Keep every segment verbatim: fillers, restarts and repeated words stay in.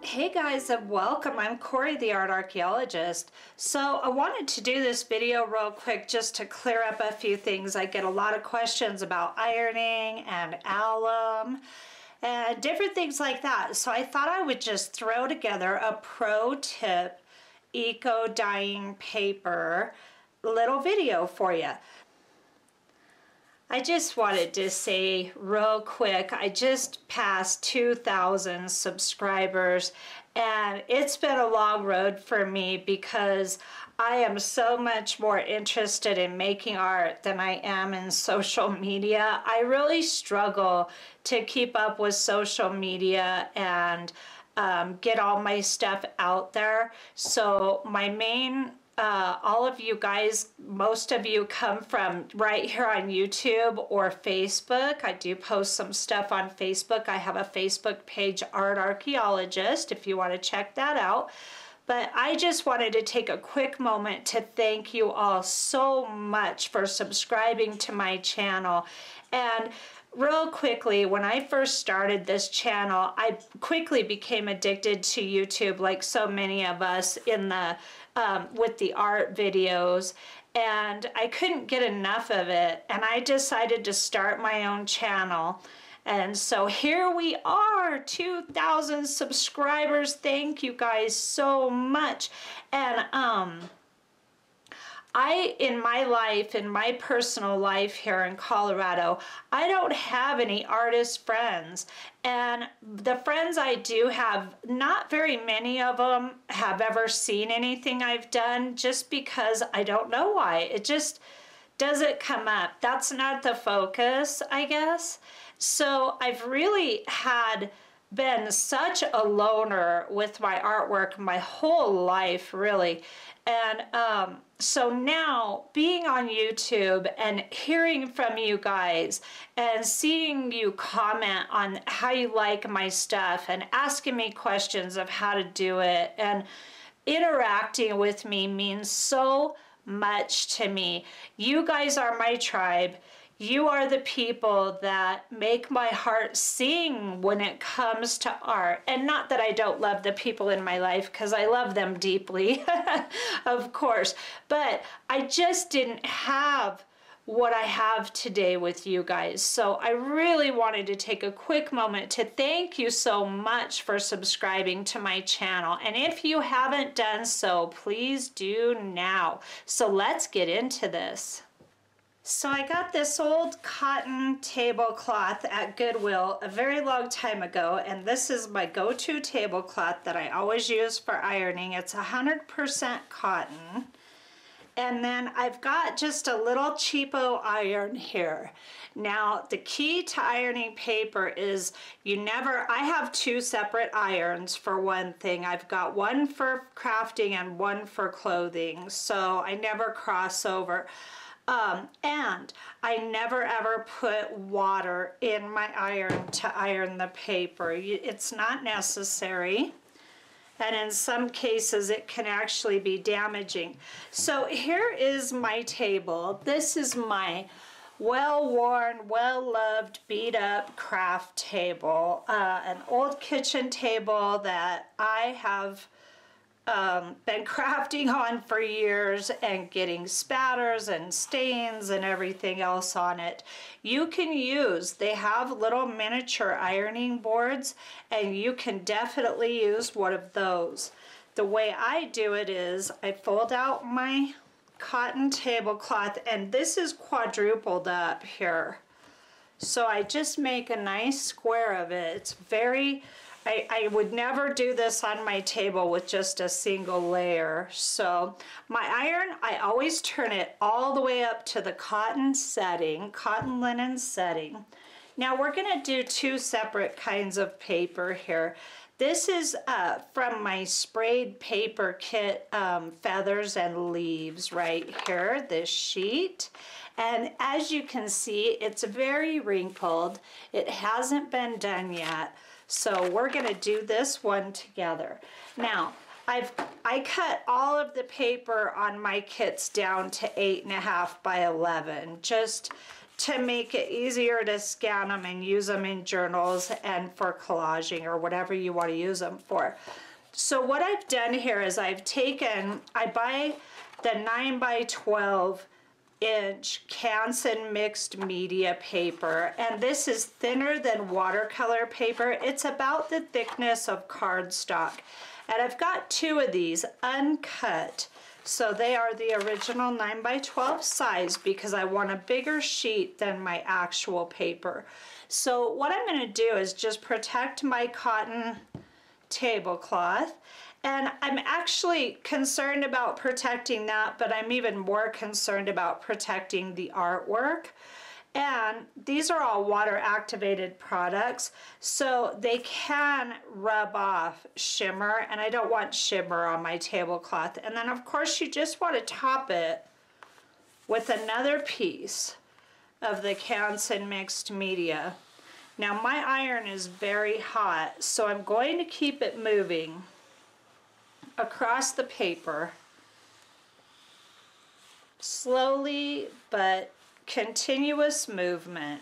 Hey guys, and welcome. I'm Corey, the art archaeologist. So I wanted to do this video real quick just to clear up a few things. I get a lot of questions about ironing and alum and different things like that. So I thought I would just throw together a pro tip eco dyeing paper little video for you. I just wanted to say real quick, I just passed two thousand subscribers, and it's been a long road for me because I am so much more interested in making art than I am in social media. I really struggle to keep up with social media and um, get all my stuff out there. So my main Uh, all of you guys, most of you come from right here on YouTube or Facebook. I do post some stuff on Facebook. I have a Facebook page, Art Archaeologist, if you want to check that out. But I just wanted to take a quick moment to thank you all so much for subscribing to my channel. And real quickly, when I first started this channel, I quickly became addicted to YouTube, like so many of us in the um, with the art videos, and I couldn't get enough of it, and I decided to start my own channel. And so here we are, two thousand subscribers. Thank you guys so much. And um I, in my life, in my personal life here in Colorado, I don't have any artist friends. And the friends I do have, not very many of them have ever seen anything I've done, just because I don't know why. It just doesn't come up. That's not the focus, I guess. So I've really had been such a loner with my artwork my whole life, really. And um, so now being on YouTube and hearing from you guys and seeing you comment on how you like my stuff and asking me questions of how to do it and interacting with me means so much to me. You guys are my tribe. You are the people that make my heart sing when it comes to art. And not that I don't love the people in my life, because I love them deeply, of course. But I just didn't have what I have today with you guys. So I really wanted to take a quick moment to thank you so much for subscribing to my channel. And if you haven't done so, please do now. So let's get into this. So I got this old cotton tablecloth at Goodwill a very long time ago, and this is my go-to tablecloth that I always use for ironing. It's one hundred percent cotton. And then I've got just a little cheapo iron here. Now, the key to ironing paper is you never, I have two separate irons for one thing. I've got one for crafting and one for clothing, so I never cross over. Um, and I never ever put water in my iron to iron the paper. It's not necessary. And in some cases it can actually be damaging. So here is my table. This is my well-worn, well-loved, beat-up craft table. Uh, an old kitchen table that I have Um, been crafting on for years and getting spatters and stains and everything else on it. You can use, they have little miniature ironing boards, and you can definitely use one of those. The way I do it is I fold out my cotton tablecloth, and this is quadrupled up here. So I just make a nice square of it. It's very I, I would never do this on my table with just a single layer. So my iron, I always turn it all the way up to the cotton setting, cotton linen setting. Now we're going to do two separate kinds of paper here. This is uh, from my sprayed paper kit, um, Feathers and Leaves right here, this sheet. And as you can see, it's very wrinkled. It hasn't been done yet. So we're going to do this one together. Now, I've I cut all of the paper on my kits down to eight and a half by eleven, just to make it easier to scan them and use them in journals and for collaging or whatever you want to use them for. So what I've done here is I've taken, I buy the nine by twelve inch Canson mixed media paper, and this is thinner than watercolor paper. It's about the thickness of cardstock, and I've got two of these uncut, so they are the original nine by twelve size because I want a bigger sheet than my actual paper. So what I'm going to do is just protect my cotton tablecloth. And I'm actually concerned about protecting that, but I'm even more concerned about protecting the artwork. And these are all water activated products, so they can rub off shimmer, and I don't want shimmer on my tablecloth. And then of course you just want to top it with another piece of the Canson mixed media. Now my iron is very hot, so I'm going to keep it moving across the paper, slowly but continuous movement.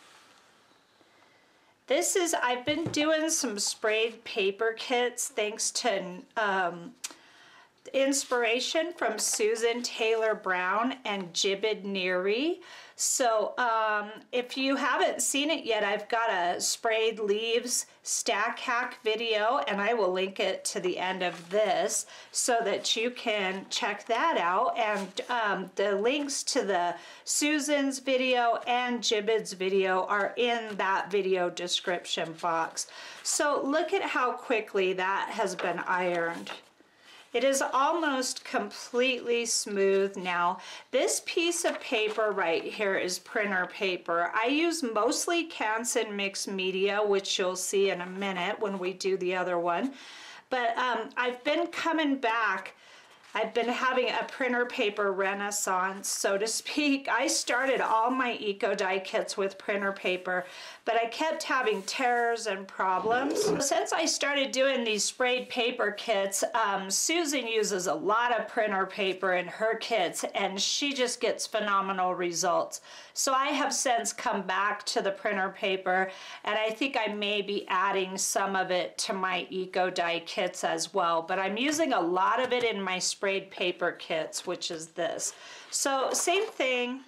This is, I've been doing some sprayed paper kits thanks to um, inspiration from Susan Taylor Brown and Jibid Neary. So um, if you haven't seen it yet, I've got a sprayed leaves stack hack video, and I will link it to the end of this so that you can check that out. And um, the links to the Susan's video and Jibid's video are in that video description box. So look at how quickly that has been ironed. It is almost completely smooth now. This piece of paper right here is printer paper. I use mostly Canson mixed media, which you'll see in a minute when we do the other one. But um, I've been coming back. I've been having a printer paper renaissance, so to speak. I started all my Eco Die kits with printer paper, but I kept having tears and problems. Since I started doing these sprayed paper kits, um, Susan uses a lot of printer paper in her kits, and she just gets phenomenal results. So I have since come back to the printer paper, and I think I may be adding some of it to my Eco Die kits as well, but I'm using a lot of it in my sprayed paper kits, which is this. So same thing.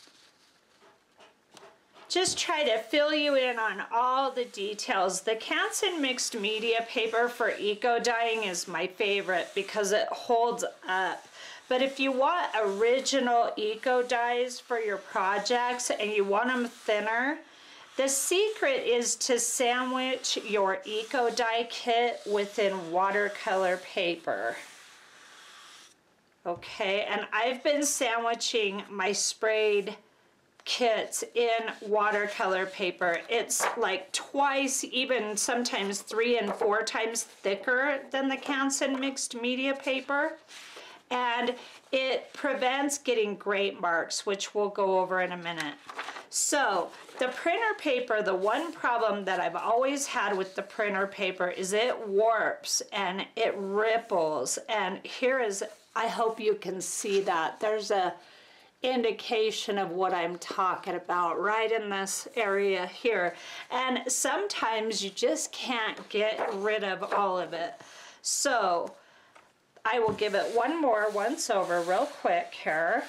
Just try to fill you in on all the details. The Canson mixed media paper for eco dyeing is my favorite because it holds up. But if you want original eco dyes for your projects and you want them thinner, the secret is to sandwich your eco dye kit within watercolor paper. Okay, and I've been sandwiching my sprayed kits in watercolor paper. It's like twice, even sometimes three and four times thicker than the Canson mixed media paper. And it prevents getting great marks, which we'll go over in a minute. So the printer paper, the one problem that I've always had with the printer paper is it warps and it ripples. And here is, I hope you can see that. There's a indication of what I'm talking about right in this area here. And sometimes you just can't get rid of all of it. So I will give it one more once over real quick here.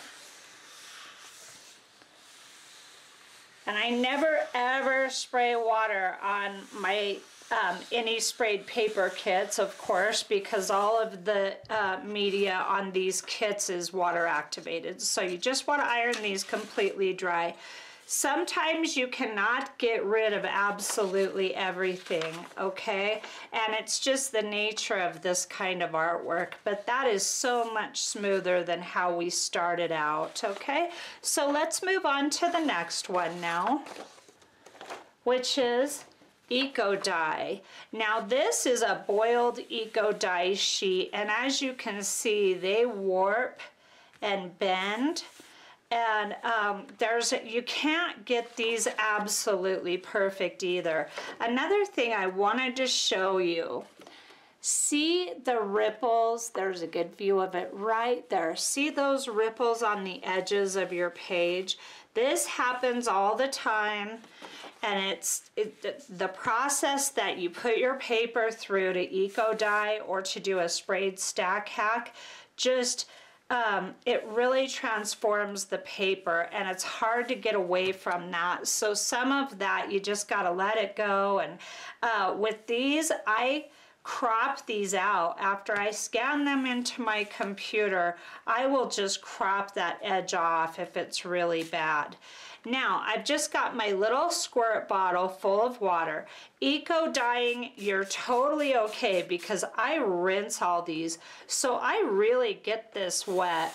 And I never ever spray water on my um, any sprayed paper kits, of course, because all of the uh, media on these kits is water activated. So you just want to iron these completely dry. Sometimes you cannot get rid of absolutely everything, okay? And it's just the nature of this kind of artwork, but that is so much smoother than how we started out, okay? So let's move on to the next one now, which is Eco Dye. Now this is a boiled Eco Dye sheet, and as you can see, they warp and bend. And um, there's, you can't get these absolutely perfect either. Another thing I wanted to show you. See the ripples? There's a good view of it right there. See those ripples on the edges of your page? This happens all the time, and it's it, the process that you put your paper through to eco dye or to do a sprayed stack hack, just um, it really transforms the paper, and it's hard to get away from that. So some of that you just got to let it go. And uh, with these, I crop these out. After I scan them into my computer, I will just crop that edge off if it's really bad. Now, I've just got my little squirt bottle full of water. Eco dyeing, you're totally okay because I rinse all these. So I really get this wet.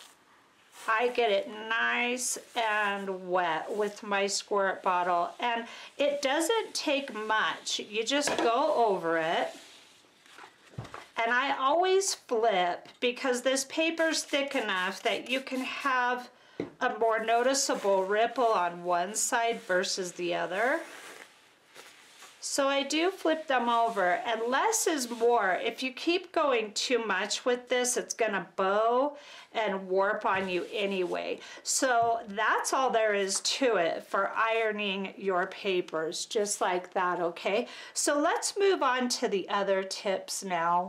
I get it nice and wet with my squirt bottle. And it doesn't take much. You just go over it. And I always flip because this paper's thick enough that you can have a more noticeable ripple on one side versus the other. So I do flip them over, and less is more. If you keep going too much with this, it's gonna bow and warp on you anyway. So that's all there is to it for ironing your papers, just like that, okay? So let's move on to the other tips now.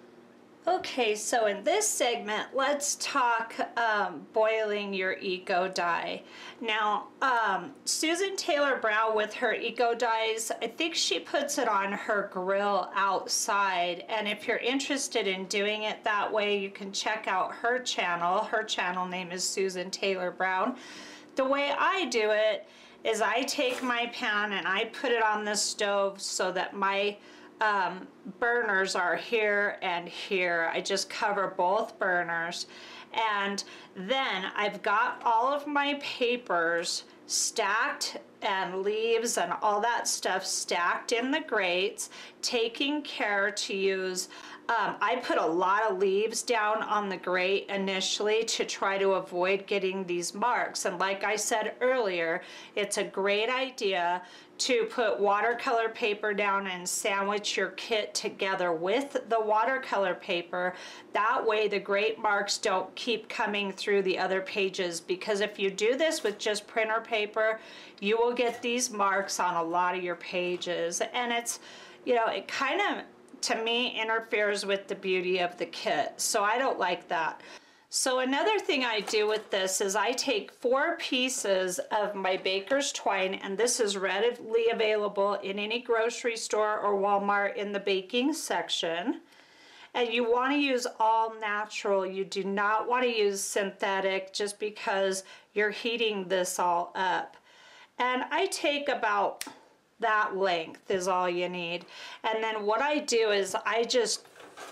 Okay, so in this segment, let's talk um, boiling your eco dye. Now, um, Susan Taylor Brown with her eco dyes, I think she puts it on her grill outside. And if you're interested in doing it that way, you can check out her channel. Her channel name is Susan Taylor Brown. The way I do it is I take my pan and I put it on the stove so that my Um, burners are here and here. I just cover both burners, and then I've got all of my papers stacked and leaves and all that stuff stacked in the grates, taking care to use Um, I put a lot of leaves down on the grate initially to try to avoid getting these marks. And like I said earlier, it's a great idea to put watercolor paper down and sandwich your kit together with the watercolor paper. That way the grate marks don't keep coming through the other pages, because if you do this with just printer paper, you will get these marks on a lot of your pages. And it's, you know, it kind of, to me, interferes with the beauty of the kit. So I don't like that. So another thing I do with this is I take four pieces of my baker's twine, and this is readily available in any grocery store or Walmart in the baking section. And you want to use all natural. You do not want to use synthetic just because you're heating this all up. And I take about that length is all you need. And then what I do is I just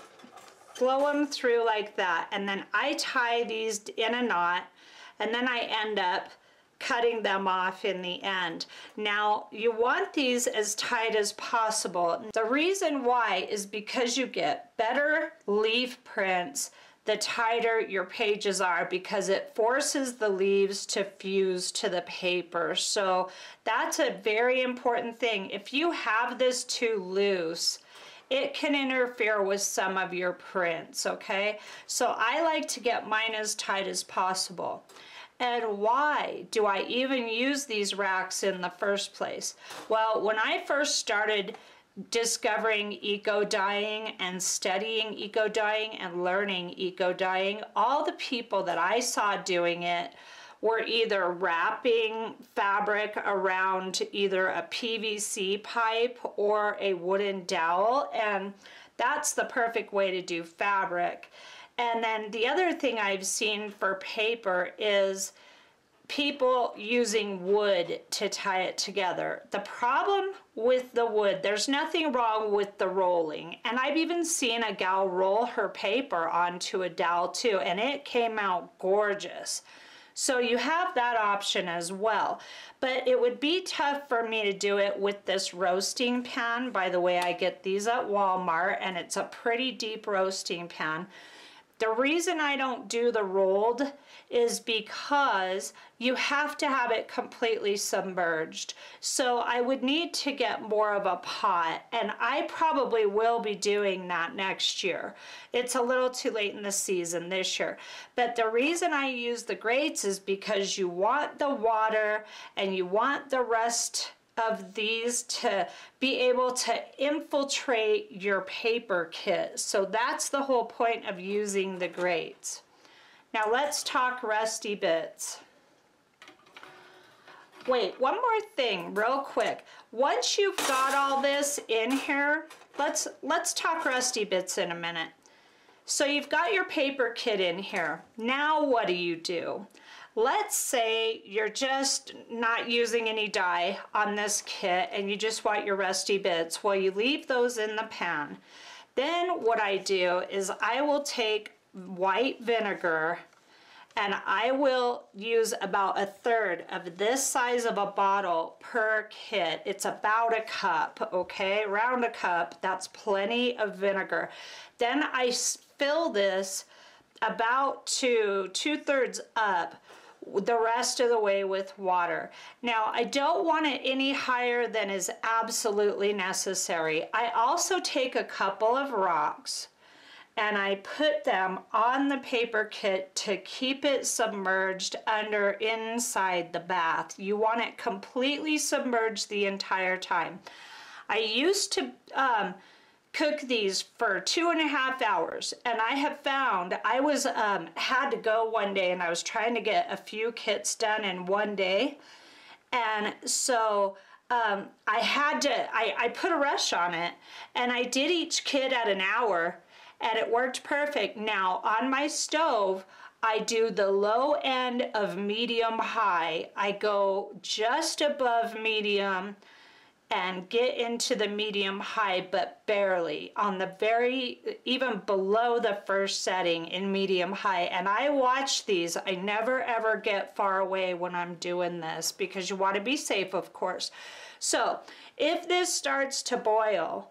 flow them through like that, and then I tie these in a knot, and then I end up cutting them off in the end. Now, you want these as tight as possible. The reason why is because you get better leaf prints the tighter your pages are, because it forces the leaves to fuse to the paper. So that's a very important thing. If you have this too loose, it can interfere with some of your prints, okay? So I like to get mine as tight as possible. And why do I even use these racks in the first place? Well, when I first started discovering eco dyeing and studying eco dyeing and learning eco dyeing, all the people that I saw doing it were either wrapping fabric around either a P V C pipe or a wooden dowel, and that's the perfect way to do fabric. And then the other thing I've seen for paper is people using wood to tie it together. The problem with the wood, there's nothing wrong with the rolling. And I've even seen a gal roll her paper onto a dowel too, and it came out gorgeous. So you have that option as well. But it would be tough for me to do it with this roasting pan. By the way, I get these at Walmart, and it's a pretty deep roasting pan. The reason I don't do the rolled is because you have to have it completely submerged. So I would need to get more of a pot, and I probably will be doing that next year. It's a little too late in the season this year. But the reason I use the grates is because you want the water and you want the rest of these to be able to infiltrate your paper kit. So that's the whole point of using the grates. Now let's talk rusty bits. Wait, one more thing real quick. Once you've got all this in here, let's let's talk rusty bits in a minute. So you've got your paper kit in here. Now what do you do? Let's say you're just not using any dye on this kit and you just want your rusty bits. Well, you leave those in the pan. Then what I do is I will take white vinegar and I will use about a third of this size of a bottle per kit. It's about a cup, okay? Around a cup, that's plenty of vinegar. Then I fill this about to two-thirds up, the rest of the way with water. Now, I don't want it any higher than is absolutely necessary. I also take a couple of rocks and I put them on the paper kit to keep it submerged under inside the bath. You want it completely submerged the entire time. I used to um, cook these for two and a half hours, and I have found I was um, had to go one day and I was trying to get a few kits done in one day, and so um, I had to I, I put a rush on it and I did each kit at an hour and it worked perfect. Now on my stove I do the low end of medium high. I go just above medium and get into the medium high, but barely on the very, even below the first setting in medium high. And I watch these. I never ever get far away when I'm doing this because you want to be safe, of course. So if this starts to boil,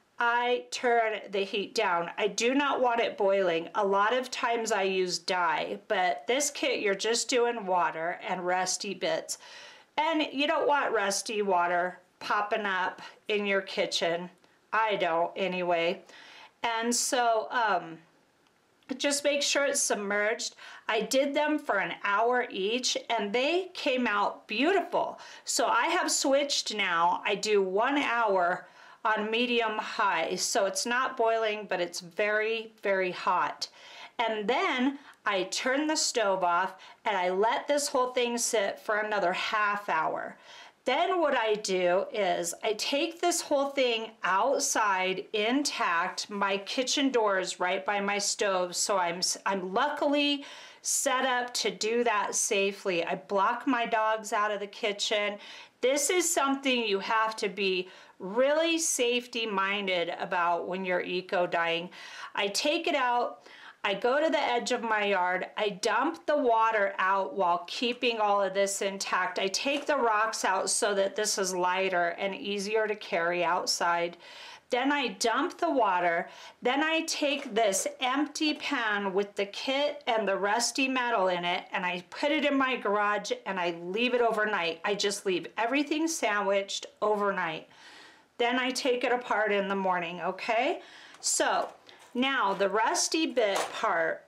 I turn the heat down. I do not want it boiling. A lot of times I use dye, but this kit you're just doing water and rusty bits. And you don't want rusty water popping up in your kitchen. I don't anyway. And so um, just make sure it's submerged. I did them for an hour each and they came out beautiful. So I have switched now. I do one hour on medium high. So it's not boiling, but it's very, very hot. And then I turn the stove off and I let this whole thing sit for another half hour. Then what I do is I take this whole thing outside intact. My kitchen door is right by my stove, so I'm, I'm luckily set up to do that safely. I block my dogs out of the kitchen. This is something you have to be really safety minded about when you're eco dyeing. I take it out. I go to the edge of my yard, I dump the water out while keeping all of this intact. I take the rocks out so that this is lighter and easier to carry outside. Then I dump the water. Then I take this empty pan with the kit and the rusty metal in it and I put it in my garage and I leave it overnight. I just leave everything sandwiched overnight. Then I take it apart in the morning, okay? So, now, the rusty bit part,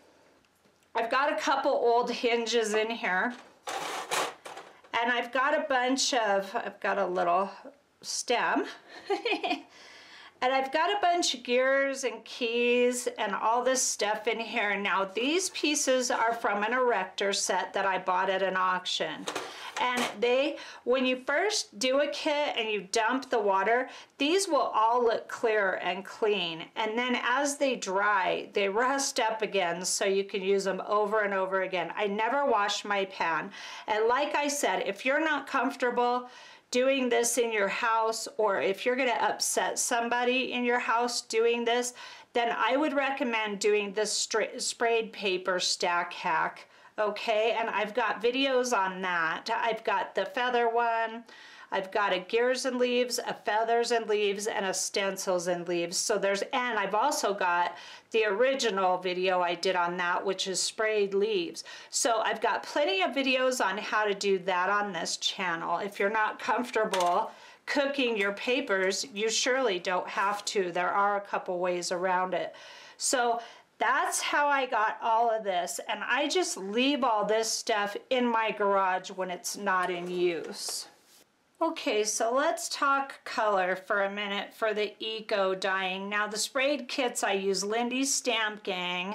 I've got a couple old hinges in here, and I've got a bunch of, I've got a little stem, and I've got a bunch of gears and keys and all this stuff in here. Now, these pieces are from an erector set that I bought at an auction. And they, when you first do a kit and you dump the water, these will all look clear and clean. And then as they dry, they rust up again so you can use them over and over again. I never wash my pan. And like I said, if you're not comfortable doing this in your house, or if you're gonna upset somebody in your house doing this, then I would recommend doing this sprayed paper stack hack. Okay, and I've got videos on that. I've got the feather one, I've got a gears and leaves, a feathers and leaves, and a stencils and leaves. So there's, and I've also got the original video I did on that, which is sprayed leaves. So I've got plenty of videos on how to do that on this channel. If you're not comfortable cooking your papers, you surely don't have to. There are a couple ways around it. So that's how I got all of this, and I just leave all this stuff in my garage when it's not in use. Okay, so let's talk color for a minute for the eco dyeing. Now the sprayed kits, I use Lindy's Stamp Gang,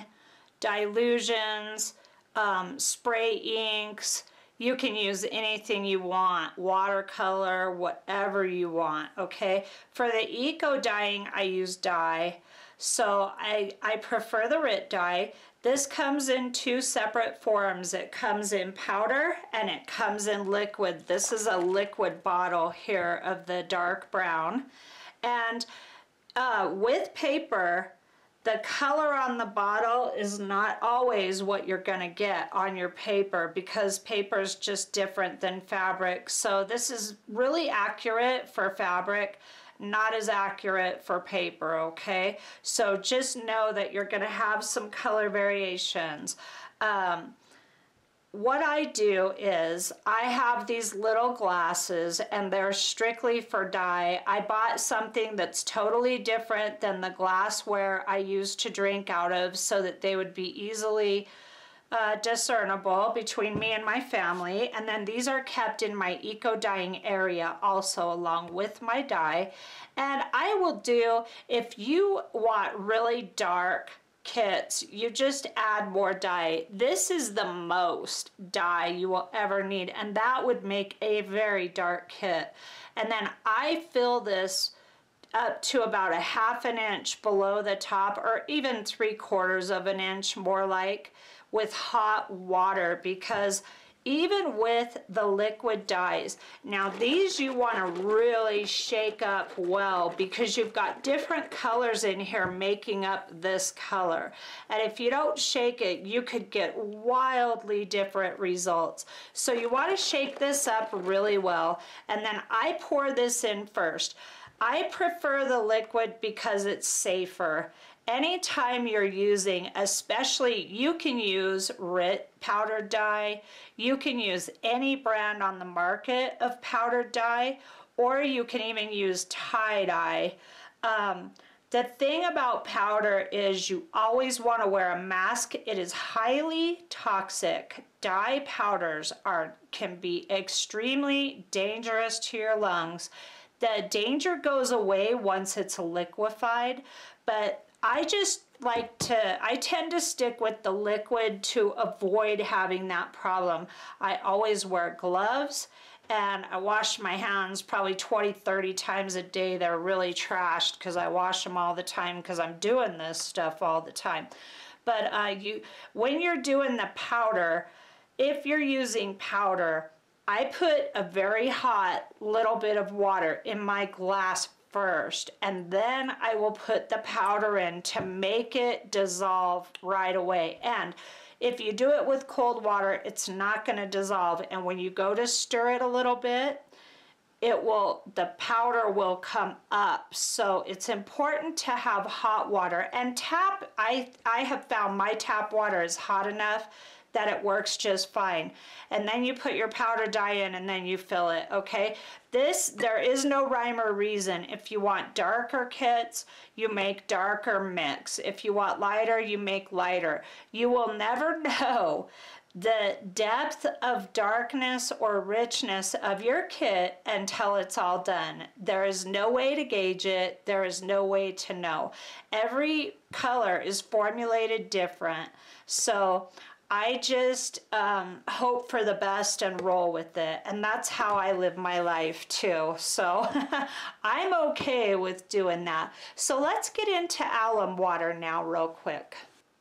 Dylusions, um, spray inks. You can use anything you want, watercolor, whatever you want, okay? For the eco dyeing, I use dye. So I, I prefer the R I T dye. This comes in two separate forms. It comes in powder and it comes in liquid. This is a liquid bottle here of the dark brown. And uh, with paper, the color on the bottle is not always what you're gonna get on your paper because paper is just different than fabric. So this is really accurate for fabric, not as accurate for paper, okay? So just know that you're gonna have some color variations. Um, what I do is I have these little glasses and they're strictly for dye. I bought something that's totally different than the glassware I used to drink out of so that they would be easily Uh, discernible between me and my family. And then these are kept in my eco dyeing area also along with my dye. And I will do, if you want really dark kits, you just add more dye. This is the most dye you will ever need, and that would make a very dark kit. And then I fill this up to about a half an inch below the top, or even three quarters of an inch more like, with hot water, because even with the liquid dyes, now these you want to really shake up well because you've got different colors in here making up this color. And if you don't shake it, you could get wildly different results. So you want to shake this up really well, and then I pour this in first. I prefer the liquid because it's safer. Anytime you're using, especially, you can use R I T powdered dye, you can use any brand on the market of powdered dye, or you can even use tie-dye. Um, the thing about powder is you always want to wear a mask. It is highly toxic. Dye powders are can be extremely dangerous to your lungs. The danger goes away once it's liquefied, but I just like to, I tend to stick with the liquid to avoid having that problem. I always wear gloves and I wash my hands probably twenty, thirty times a day. They're really trashed because I wash them all the time because I'm doing this stuff all the time. But uh, you, when you're doing the powder, if you're using powder, I put a very hot little bit of water in my glass first, and then I will put the powder in to make it dissolve right away. And if you do it with cold water, it's not going to dissolve, and when you go to stir it a little bit, it will, the powder will come up. So it's important to have hot water. And tap, I, I have found my tap water is hot enough that it works just fine. And then you put your powder dye in and then you fill it, okay? This, there is no rhyme or reason. If you want darker kits, you make darker mix. If you want lighter, you make lighter. You will never know the depth of darkness or richness of your kit until it's all done. There is no way to gauge it. There is no way to know. Every color is formulated different. So I just um, hope for the best and roll with it. And that's how I live my life too. So I'm okay with doing that. So let's get into alum water now real quick.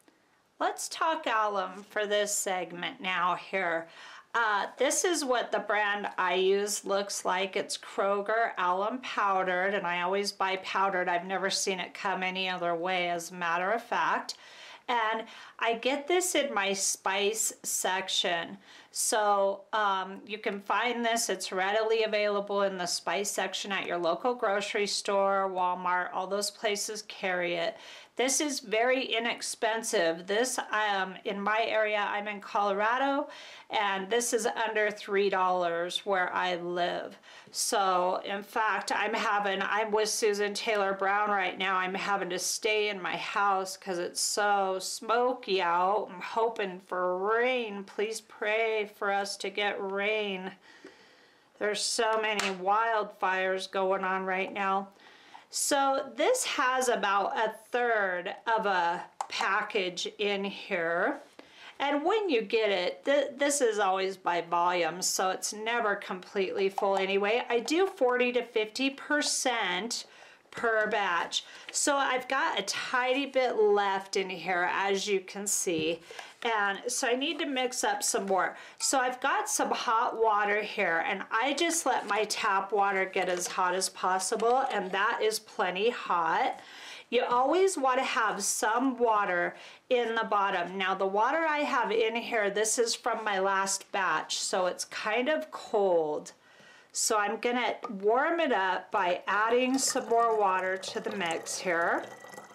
Let's talk alum for this segment now here. Uh, this is what the brand I use looks like. It's Kroger alum powdered, and I always buy powdered. I've never seen it come any other way, as a matter of fact. And I get this in my spice section. So um, you can find this, it's readily available in the spice section at your local grocery store, Walmart, all those places carry it. This is very inexpensive. This, um, in my area, I'm in Colorado, and this is under three dollars where I live. So, in fact, I'm having, I'm with Susan Taylor Brown right now. I'm having to stay in my house because it's so smoky out. I'm hoping for rain. Please pray for us to get rain. There's so many wildfires going on right now. So this has about a third of a package in here. And when you get it, th this is always by volume, so it's never completely full anyway. I do forty to fifty percent per batch. So I've got a tiny bit left in here, as you can see. And so I need to mix up some more. So I've got some hot water here, and I just let my tap water get as hot as possible, and that is plenty hot. You always want to have some water in the bottom. Now the water I have in here, this is from my last batch, so it's kind of cold. So I'm gonna warm it up by adding some more water to the mix here.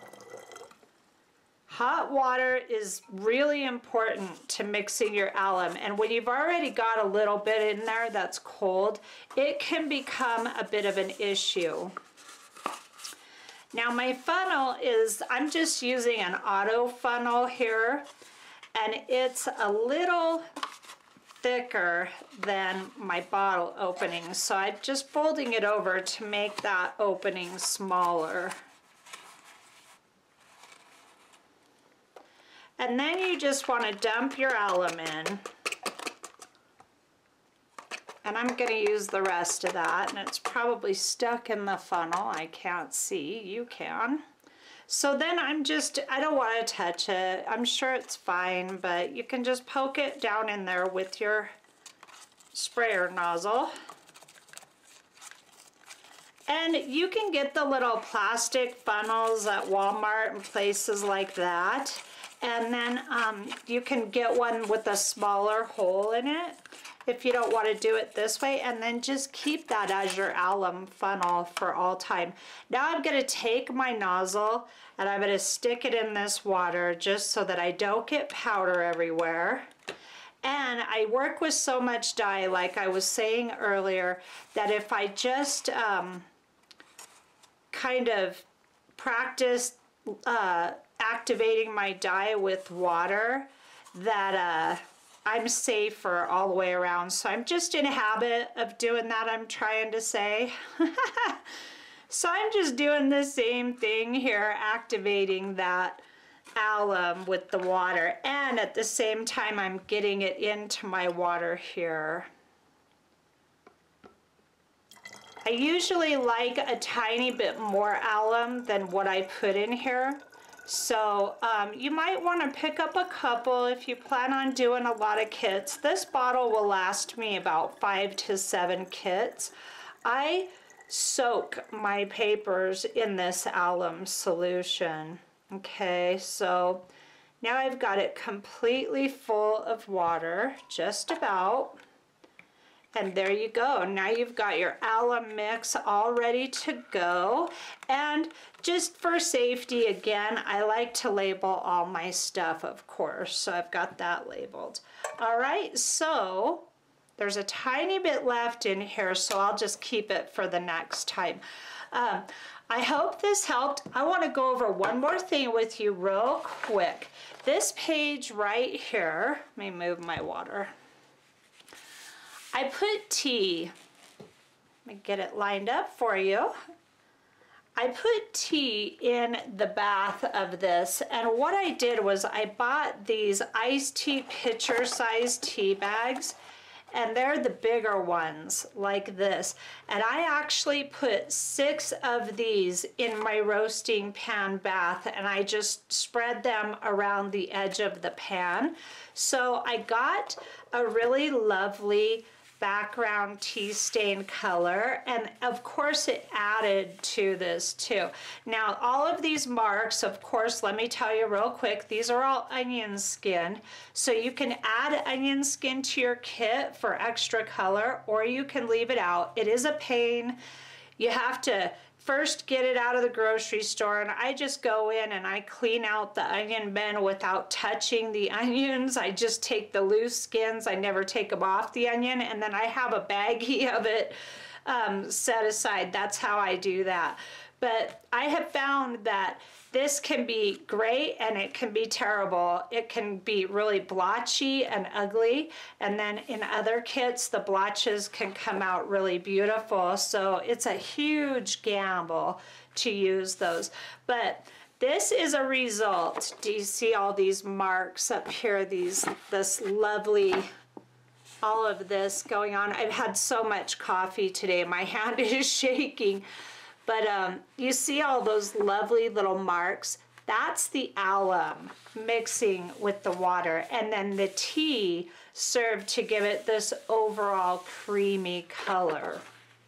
Hot water is really important to mixing your alum, and when you've already got a little bit in there that's cold, it can become a bit of an issue. Now my funnel is, I'm just using an auto funnel here, and it's a little thicker than my bottle opening, so I'm just folding it over to make that opening smaller. And then you just want to dump your alum in. And I'm going to use the rest of that, and it's probably stuck in the funnel. I can't see. You can. So then I'm just, I don't want to touch it. I'm sure it's fine, but you can just poke it down in there with your sprayer nozzle. And you can get the little plastic funnels at Walmart and places like that. And then um, you can get one with a smaller hole in it if you don't want to do it this way, and then just keep that as your alum funnel for all time. Now I'm going to take my nozzle and I'm going to stick it in this water just so that I don't get powder everywhere. And I work with so much dye, like I was saying earlier, that if I just um, kind of practice uh, activating my dye with water, that uh, I'm safer all the way around. So I'm just in a habit of doing that, I'm trying to say. So I'm just doing the same thing here, activating that alum with the water, and at the same time I'm getting it into my water here. I usually like a tiny bit more alum than what I put in here. So um, you might want to pick up a couple if you plan on doing a lot of kits. This bottle will last me about five to seven kits. I soak my papers in this alum solution. Okay, so now I've got it completely full of water, just about. And there you go. Now you've got your alum mix all ready to go. And just for safety, again, I like to label all my stuff, of course. So I've got that labeled. All right, so there's a tiny bit left in here, so I'll just keep it for the next time. Um, I hope this helped. I want to go over one more thing with you real quick. This page right here, let me move my water. I put tea, let me get it lined up for you. I put tea in the bath of this, and what I did was I bought these iced tea pitcher sized tea bags, and they're the bigger ones like this. And I actually put six of these in my roasting pan bath, and I just spread them around the edge of the pan. So I got a really lovely background tea stain color, and of course it added to this too. Now all of these marks, of course, let me tell you real quick, these are all onion skin, so you can add onion skin to your kit for extra color, or you can leave it out. It is a pain. You have to first get it out of the grocery store, and I just go in and I clean out the onion bin without touching the onions. I just take the loose skins, I never take them off the onion, and then I have a baggie of it um, set aside. That's how I do that. But I have found that this can be great and it can be terrible. It can be really blotchy and ugly, and then in other kits the blotches can come out really beautiful. So it's a huge gamble to use those. But this is a result. Do you see all these marks up here? These, this lovely, all of this going on. I've had so much coffee today, my hand is shaking. But um, you see all those lovely little marks? That's the alum mixing with the water, and then the tea served to give it this overall creamy color.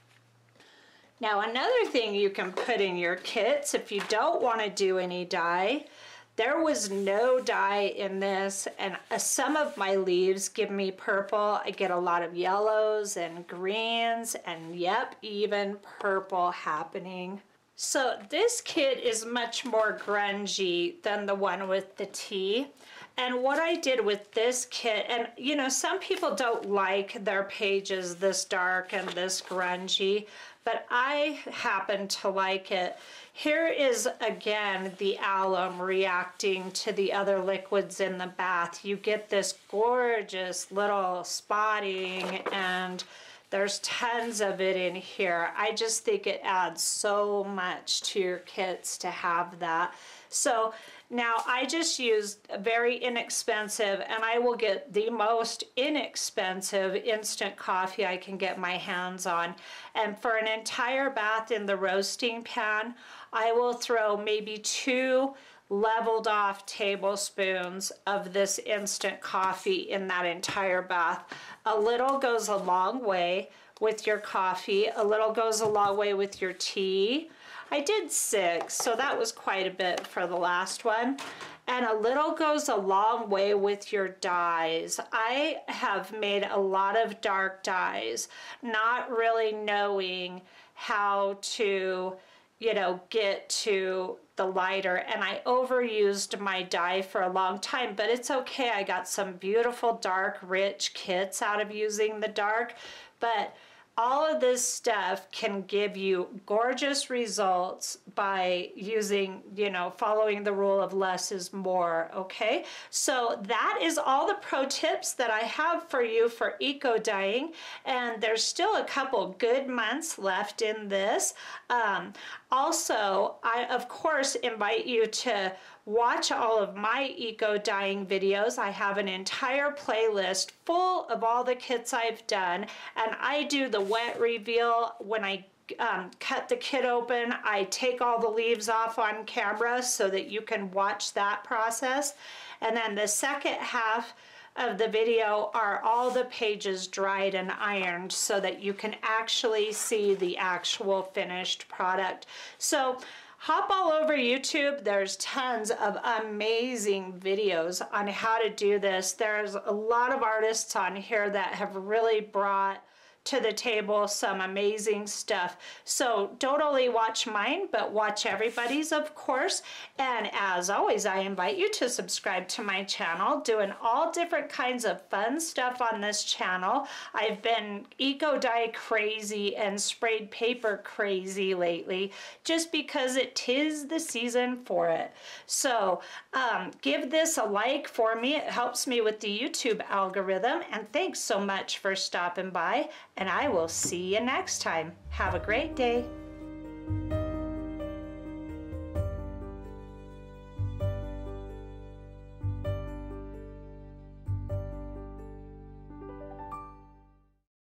Now another thing you can put in your kits if you don't want to do any dye, there was no dye in this, and uh, some of my leaves give me purple. I get a lot of yellows and greens, and yep, even purple happening. So this kit is much more grungy than the one with the tea. And what I did with this kit, and you know, some people don't like their pages this dark and this grungy, but I happen to like it. Here is again the alum reacting to the other liquids in the bath. You get this gorgeous little spotting, and there's tons of it in here. I just think it adds so much to your kits to have that. So now I just used a very inexpensive, and I will get the most inexpensive instant coffee I can get my hands on. And for an entire bath in the roasting pan, I will throw maybe two leveled off tablespoons of this instant coffee in that entire bath. A little goes a long way with your coffee. A little goes a long way with your tea. I did six, so that was quite a bit for the last one. And a little goes a long way with your dyes. I have made a lot of dark dyes, not really knowing how to, you know, get to the lighter, and I overused my dye for a long time, but it's okay. I got some beautiful dark rich kits out of using the dark, but all of this stuff can give you gorgeous results by using, you know, following the rule of less is more, okay? So that is all the pro tips that I have for you for eco dyeing, and there's still a couple good months left in this. Um, also, I of course invite you to watch all of my eco dyeing videos. I have an entire playlist full of all the kits I've done, and I do the wet reveal when I um, cut the kit open. I take all the leaves off on camera so that you can watch that process. And then the second half of the video are all the pages dried and ironed so that you can actually see the actual finished product. So hop all over YouTube. There's tons of amazing videos on how to do this. There's a lot of artists on here that have really brought to the table some amazing stuff. So don't only watch mine, but watch everybody's, of course. And as always, I invite you to subscribe to my channel, doing all different kinds of fun stuff on this channel. I've been eco dye crazy and sprayed paper crazy lately, just because it is the season for it. So um, give this a like for me. It helps me with the YouTube algorithm. And thanks so much for stopping by. And I will see you next time. Have a great day.